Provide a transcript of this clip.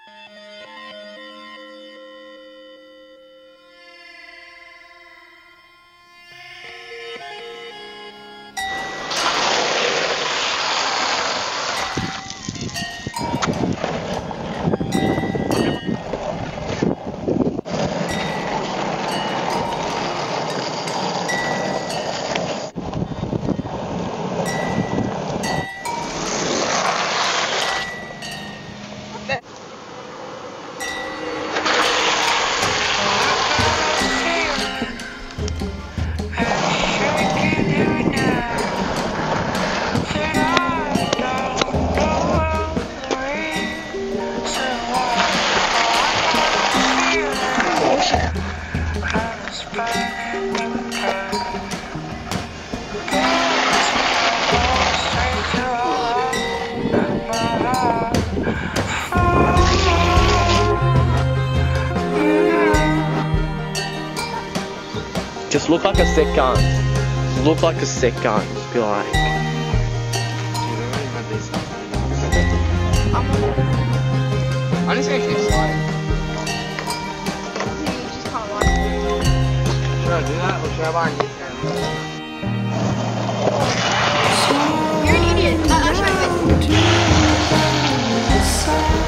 Just look like a sick gun. Look like a sick gun. Just be like. I'm just gonna keep sliding. You just can't like it. Should I do that or should I buy a new camera? You're an idiot. I'll show you it.